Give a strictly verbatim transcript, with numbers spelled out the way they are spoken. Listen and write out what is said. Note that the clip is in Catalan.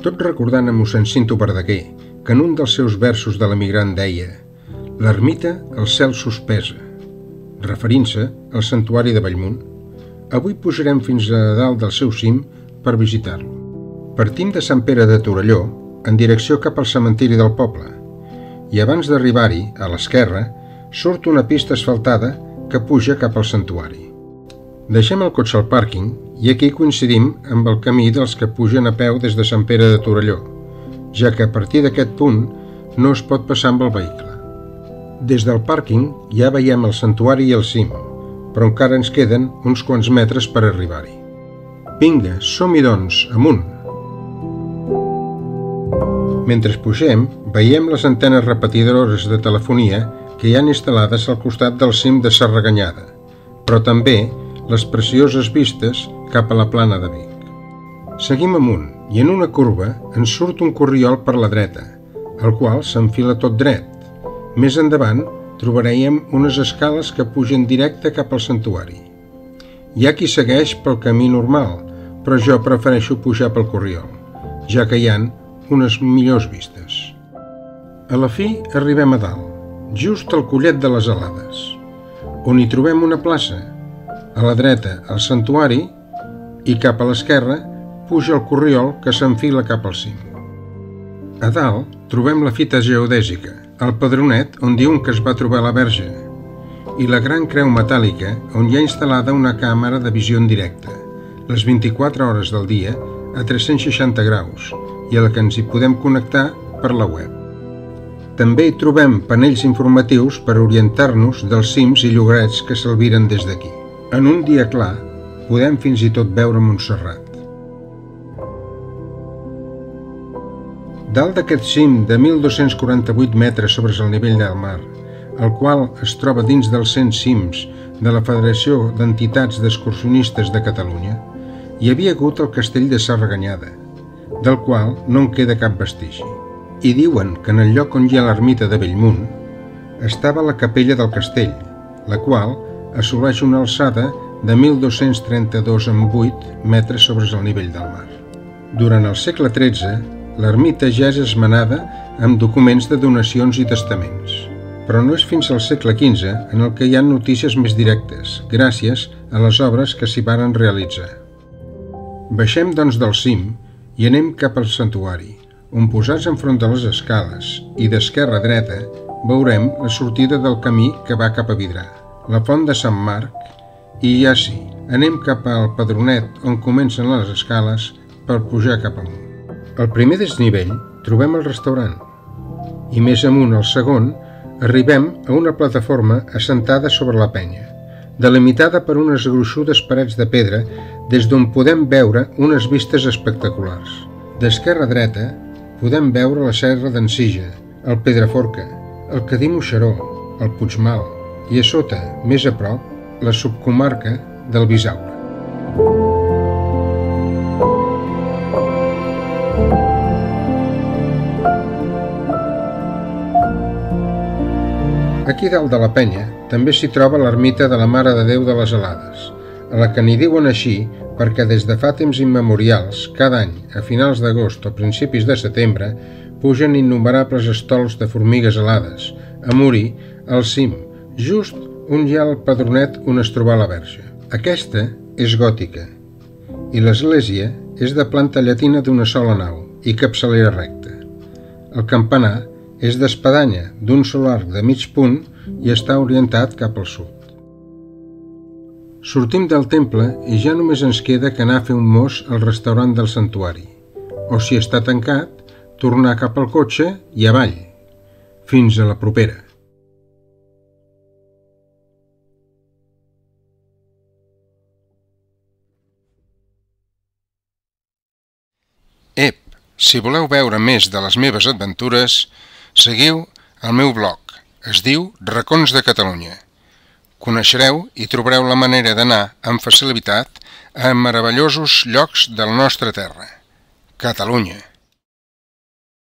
Tot recordant a mossèn Cinto Verdaguer, que en un dels seus versos de l'emigrant deia «L'ermita al cel suspesa», referint-se al santuari de Bellmunt, avui pujarem fins a dalt del seu cim per visitar-lo. Partim de Sant Pere de Torelló en direcció cap al cementiri del poble i abans d'arribar-hi, a l'esquerra, surt una pista asfaltada que puja cap al santuari. Deixem el cotxe al pàrquing i aquí coincidim amb el camí dels que pugen a peu des de Sant Pere de Torelló, ja que a partir d'aquest punt no es pot passar amb el vehicle. Des del pàrquing ja veiem el santuari i el cim, però encara ens queden uns quants metres per arribar-hi. Vinga, som-hi doncs, amunt! Mentre pugem, veiem les antenes repetidores de telefonia que hi han instal·lades al costat del cim de Sarraganyada, però també les precioses vistes cap a la plana de Vic. Seguim amunt i en una curva ens surt un corriol per la dreta, el qual s'enfila tot dret. Més endavant trobarem unes escales que pugen directe cap al santuari. Hi ha qui segueix pel camí normal, però jo prefereixo pujar pel corriol, ja que hi ha unes millors vistes. A la fi arribem a dalt, just al collet de les Alades, on hi trobem una plaça. A la dreta el santuari i cap a l'esquerra puja el corriol que s'enfila cap al cim. A dalt trobem la fita geodèsica, el padronet on diuen que es va trobar la Verge, i la gran creu metàl·lica on hi ha instal·lada una càmera de visió en directe, les vint-i-quatre hores del dia a tres-cents seixanta graus, i a la que ens hi podem connectar per la web. També hi trobem panells informatius per orientar-nos dels cims i llogarets que s'albiren des d'aquí. En un dia clar, podem fins i tot veure Montserrat. Dalt d'aquest cim de mil dos-cents quaranta-vuit metres sobre el nivell del mar, el qual es troba dins dels cent cims de la Federació d'Entitats d'Excursionistes de Catalunya, hi havia hagut el castell de Sarraganyada, del qual no en queda cap vestigi. I diuen que en el lloc on hi ha l'ermita de Bellmunt estava la capella del castell, la qual assoleix una alçada de mil dos-cents trenta-dos coma vuit metres sobre el nivell del mar. Durant el segle tretze, l'ermita ja és esmenada amb documents de donacions i testaments, però no és fins al segle quinze en el que hi ha notícies més directes, gràcies a les obres que s'hi varen realitzar. Baixem, doncs, del cim i anem cap al santuari, on posats enfront de les escales i d'esquerra a dreta veurem la sortida del camí que va cap a Vidrà, la font de Sant Marc, i ja sí, anem cap al padronet on comencen les escales per pujar cap amunt. Al primer desnivell trobem el restaurant i més amunt al segon arribem a una plataforma assentada sobre la penya, delimitada per unes gruixudes parets de pedra des d'on podem veure unes vistes espectaculars. D'esquerra a dreta podem veure la serra d'en Sija, el Pedraforca, el Cadí Moixeró, el Puigmal i a sota, més a prop, la subcomarca del Bisaure. Aquí dalt de la penya també s'hi troba l'ermita de la Mare de Déu de les Alades, a la que n'hi diuen així perquè des de fa temps immemorials, cada any, a finals d'agost o principis de setembre, pugen innumerables estols de formigues alades, a morir al cim, just on hi ha el padronet on es troba la Verge. Aquesta és gòtica i l'església és de planta llatina d'una sola nau i capçalera recta. El campanar és d'espadanya d'un sol arc de mig punt i està orientat cap al sud. Sortim del temple i ja només ens queda que anar a fer un mos al restaurant del santuari, o si està tancat, tornar cap al cotxe i avall. Fins a la propera. Ep, si voleu veure més de les meves aventures, seguiu el meu blog. Es diu Racons de Catalunya. Coneixereu i trobareu la manera d'anar amb facilitat a meravellosos llocs de la nostra terra, Catalunya.